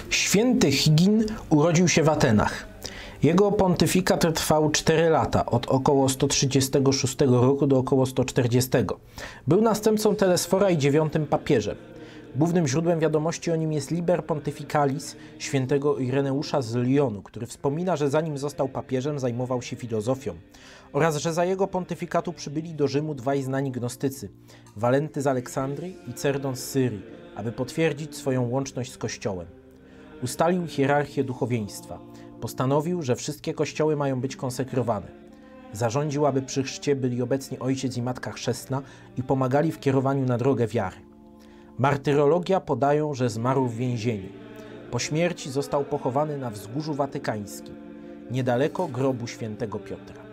Święty Higin urodził się w Atenach. Jego pontyfikat trwał 4 lata, od około 136 roku do około 140. Był następcą Telesfora i 9. papieżem. Głównym źródłem wiadomości o nim jest Liber Pontificalis świętego Ireneusza z Lyonu, który wspomina, że zanim został papieżem, zajmował się filozofią oraz że za jego pontyfikatu przybyli do Rzymu dwaj znani gnostycy, Walenty z Aleksandrii i Cerdon z Syrii, aby potwierdzić swoją łączność z Kościołem. Ustalił hierarchię duchowieństwa. Postanowił, że wszystkie kościoły mają być konsekrowane. Zarządził, aby przy chrzcie byli obecni ojciec i matka chrzestna i pomagali w kierowaniu na drogę wiary. Martyrologia podają, że zmarł w więzieniu. Po śmierci został pochowany na Wzgórzu Watykańskim, niedaleko grobu świętego Piotra.